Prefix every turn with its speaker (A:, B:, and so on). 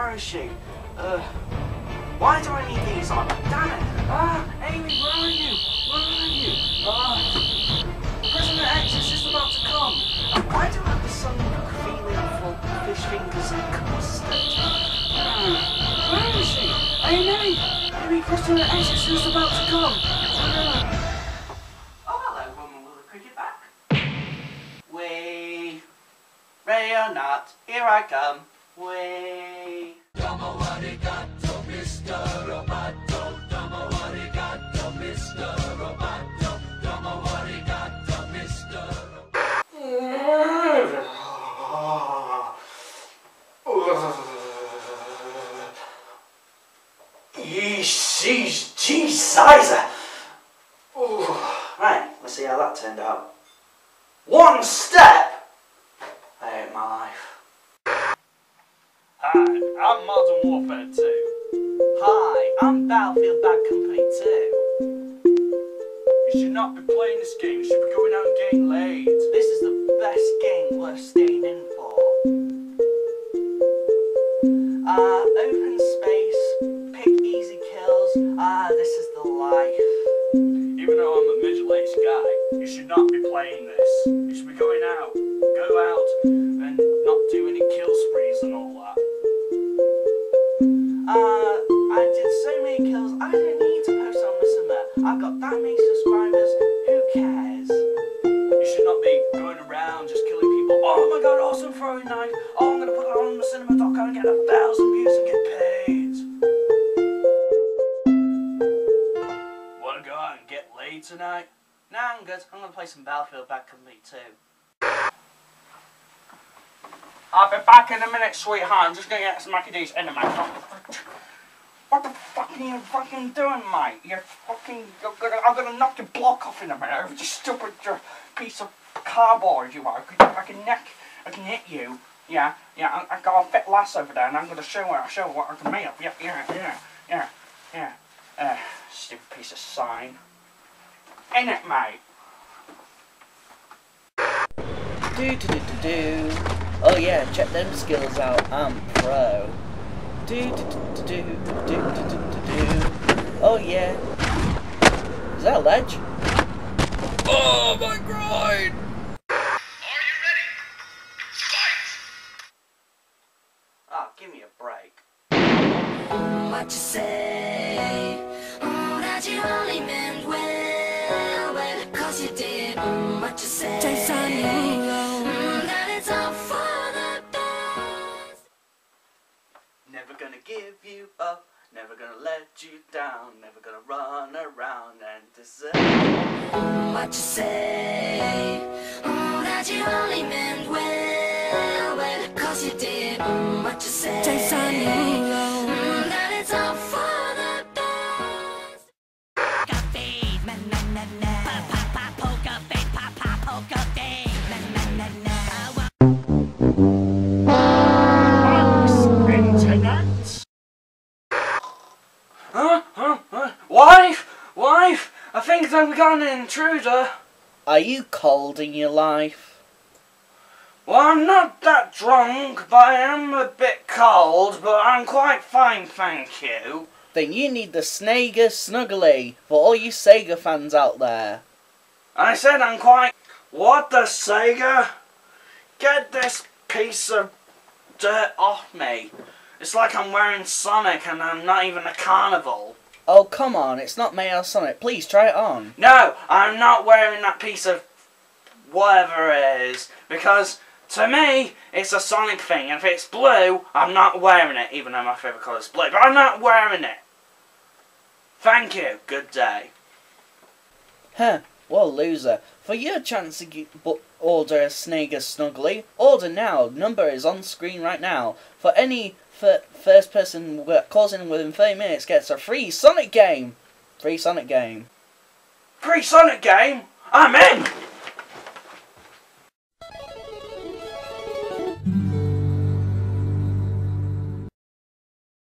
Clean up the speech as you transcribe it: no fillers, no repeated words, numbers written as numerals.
A: where is she? Why do I need these on? Damn it! Amy, where are you? Where are you? Prisoner X is just about to come. Why do I have the sun feeling for fish fingers and custard? Where is she? Amy! Amy, Prisoner X is just about to come. Oh, hello, woman with a cricket bat. Way. Ready or not, here I come. Way.
B: Domo arigato, Mr. Roboto. Domo arigato, Mr. Roboto. Domo arigato, Mr.
A: Yeesh, geez, sizer. Right, let's see how that turned out. One step. I hate my life.
C: Hi, I'm Modern Warfare 2.
A: Hi, I'm Battlefield Bad Company 2.
C: You should not be playing this game, you should be going out and getting laid.
A: This is the best game worth staying in for. Open space, pick easy kills. This is the life.
C: Even though I'm a middle-aged guy, you should not be playing this. You should be going out, go out, and not do any kill sprees and all that.
A: I did so many kills, I didn't need to post on this and that. I've got that many subscribers, who cares?
C: You should not be going around just killing people. Oh my god, awesome throwing knife. Oh, I'm going to put that on the cinema.com and get 1,000 views and get paid. Want to go out and get laid tonight?
A: Nah, I'm good. I'm going to play some Battlefield Bad Company 2.
C: I'll be back in a minute, sweetheart. I'm just going to get some Mackie D's in a minute. What the fuck are you fucking doing, mate? I'm gonna knock your block off in a minute. You stupid piece of cardboard you are. I can hit you. Yeah. I got a fit lass over there, and I'm gonna show what I can make up. Yeah. Stupid piece of sign. In it, mate.
D: Do. Oh yeah, check them skills out. I'm pro. Do. Oh yeah. Is that a ledge? Oh my groin!
B: Are you ready? Fight!
A: Ah, give me a break.
E: What you say? That you only meant well, 'cause you did what you say. That it's all for the best.
A: Never gonna give you up, never gonna let you down, never gonna run around and desert.
E: What you say? That you only meant well, 'cause you did what you say. That it's all for the best.
A: Wife, I think that we got an intruder.
D: Are you cold in your life?
A: Well, I'm not that drunk, but I am a bit cold, but I'm quite fine, thank you.
D: Then you need the Snagger Snuggly for all you Sega fans out there.
A: I said I'm quite... What the Sega? Get this piece of dirt off me. It's like I'm wearing Sonic and I'm not even a carnival.
D: Oh come on, it's not made out of Sonic. Please try it on.
A: No, I'm not wearing that piece of whatever it is, because to me it's a Sonic thing, and if it's blue, I'm not wearing it, even though my favourite colour is blue, but I'm not wearing it. Thank you, good day.
D: Huh, what a loser. For your chance to order a Snagger Snuggly, order now. Number is on screen right now. For any first person calls in within 30 minutes gets a free Sonic game. Free Sonic game.
A: Free Sonic game? I'm in!